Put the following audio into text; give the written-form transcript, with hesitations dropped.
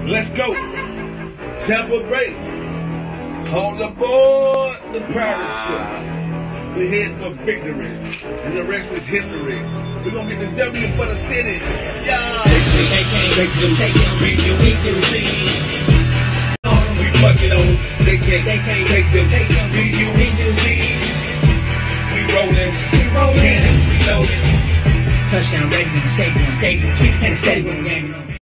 Let's go. Tampa Bay. All aboard the pirate ship. We're heading for victory. And the rest is history. We're going to get the W for the city. Yeah. Take them, bring your equality. We fucking on. They can't take them, bring your equality. We rolling, cannon, reloading. Touchdown ready in the stadium. Keep the steady when we're